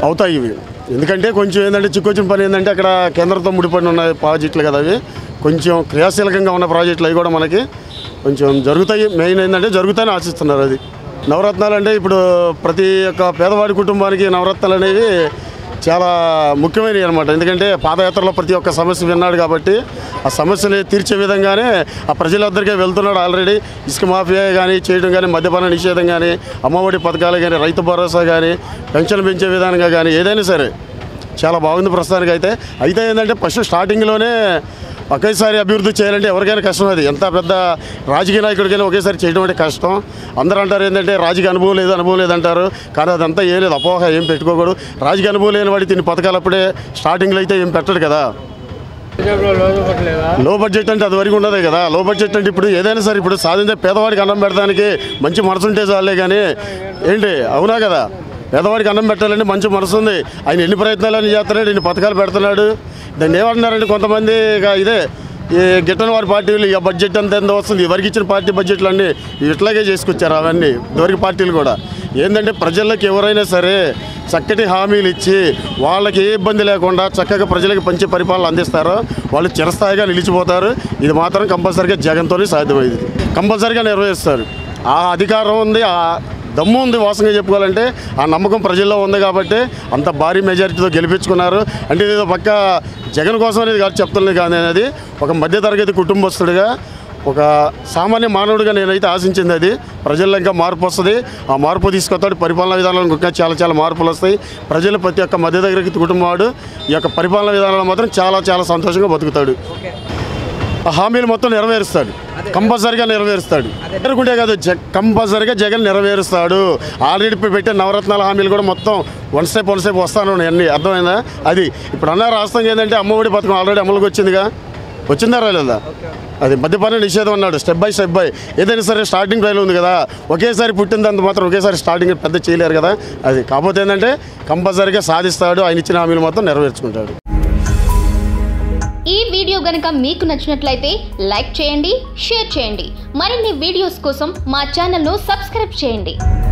అవుతాయి ఇవి. ఎందుకంటే కొంచెం ఏంటంటే చిక్కొచ్చిన పని ఏంటంటే అక్కడ కేంద్రంతో ముడిపడిన ఉన్న ప్రాజెక్టులు కదా అవి, కొంచెం క్రియాశీలకంగా ఉన్న ప్రాజెక్టులు అవి కూడా మనకి కొంచెం జరుగుతాయి. మెయిన్ ఏంటంటే జరుగుతాయని ఆశిస్తున్నారు. అది నవరత్నాలు అంటే ఇప్పుడు ప్రతి ఒక్క పేదవాడి కుటుంబానికి నవరత్నాలు అనేవి చాలా ముఖ్యమైనవి అనమాట. ఎందుకంటే పాదయాత్రలో ప్రతి ఒక్క సమస్య విన్నాడు కాబట్టి ఆ సమస్యని తీర్చే విధంగానే ఆ ప్రజలందరికీ వెళ్తున్నాడు. ఆల్రెడీ ఇసుక మాఫియా కానీ చేయడం కానీ, మద్యపాన నిషేధం కానీ, అమ్మఒడి పథకాలు కానీ, రైతు భరోసా కానీ, పెన్షన్ పెంచే విధానంగా కానీ ఏదైనా సరే చాలా బాగుంది ప్రస్తుతానికి. అయితే ఏంటంటే ఫస్ట్ స్టార్టింగ్లోనే ఒకేసారి అభివృద్ధి చేయాలంటే ఎవరికైనా కష్టం. అది ఎంత పెద్ద రాజకీయ నాయకుడికైనా ఒకేసారి చేయడం అంటే కష్టం. అందరూ అంటారు ఏంటంటే రాజకీయ అనుభవం లేదంటారు. కానీ అదంతా ఏం లేదు, అపోహ ఏం పెట్టుకోకూడదు. రాజకీయ అనుభవం లేని వాడి తిని పథకాలు అప్పుడే స్టార్టింగ్లో అయితే ఏం పెట్టడు కదా. లో బడ్జెట్ అంటే అది వరకు ఉండదు కదా. లో బడ్జెట్ అంటే ఇప్పుడు ఏదైనా సరే ఇప్పుడు సాధించే పేదవాడికి అన్నం పెడడానికి మంచి మనసు ఉంటే చాలే కానీ ఏంటి, అవునా కదా. పేదవాడికి అన్నం పెట్టాలంటే మంచి మనసు ఉంది. ఆయన ఎన్ని ప్రయత్నాలు చేస్తున్నాడు, ఎన్ని పథకాలు పెడుతున్నాడు. దాన్ని ఏమంటున్నారంటే కొంతమంది ఇదే ఈ గిట్టని వారి పార్టీలు ఇక బడ్జెట్ అంత ఎంత వస్తుంది, ఎవరికి ఇచ్చిన పార్టీ బడ్జెట్లు అన్నీ ఇట్లాగే చేసుకొచ్చారు. అవన్నీ ఇదివరకు పార్టీలు కూడా ఏంటంటే ప్రజలకు ఎవరైనా సరే చక్కటి హామీలు ఇచ్చి వాళ్ళకి ఏ ఇబ్బంది లేకుండా చక్కగా ప్రజలకు మంచి పరిపాలన అందిస్తారో వాళ్ళు చిరస్థాయిగా నిలిచిపోతారు. ఇది మాత్రం కంపల్సరీగా జగన్తోనే సాధ్యమైంది. కంపల్సరీగా నెరవేరుస్తారు. ఆ అధికారం ఉంది, ఆ దమ్ము ఉంది. వాసంగా చెప్పుకోవాలంటే ఆ నమ్మకం ప్రజల్లో ఉంది కాబట్టి అంత భారీ మెజారిటీతో గెలిపించుకున్నారు. అంటే ఇదేదో పక్క జగన్ కోసం అనేది కాదు చెప్తున్నది, కానీ అనేది ఒక మధ్యతరగతి కుటుంబస్తుడిగా ఒక సామాన్య మానవుడిగా నేనైతే ఆశించింది అది. ప్రజల్లో ఇంకా మార్పు వస్తుంది. ఆ మార్పు తీసుకొస్తాడు. పరిపాలనా విధానంలో ఇంకా చాలా మార్పులు వస్తాయి. ప్రజలు ప్రతి ఒక్క మధ్యతరగతి కుటుంబం వాడు ఈ యొక్క పరిపాలనా విధానంలో మాత్రం చాలా సంతోషంగా బతుకుతాడు. ఆ హామీలు మొత్తం నెరవేరుస్తాడు, కంపల్సరీగా నెరవేరుస్తాడు. అనుకుంటే కాదు, కంపల్సరీగా జగన్ నెరవేరుస్తాడు. ఆల్రెడీ పెట్టే నవరత్నాల హామీలు కూడా మొత్తం వన్ స్టెప్ వస్తాను అన్నీ. అర్థమైందా? అది ఇప్పుడు అన్న రాష్ట్రం ఏంటంటే అమ్మఒడి పథకం ఆల్రెడీ అమలుకి వచ్చిందా రాలేదా? అది మద్యపాన నిషేధం అన్నాడు. స్టెప్ బై ఏదైనా సరే స్టార్టింగ్ ట్రైల్ ఉంది కదా. ఒకేసారి పుట్టిందంత మాత్రం ఒకేసారి స్టార్టింగ్ పెద్ద చేయలేరు కదా. అది కాకపోతే ఏంటంటే కంపల్సరీగా సాధిస్తాడు. ఆయన ఇచ్చిన హామీలు మొత్తం నెరవేర్చుకుంటాడు. ఈ వీడియో గనుక మీకు నచ్చినట్లయితే లైక్ చేయండి, షేర్ చేయండి. మరిన్ని వీడియోస్ కోసం మా ఛానల్ను సబ్స్క్రైబ్ చేయండి.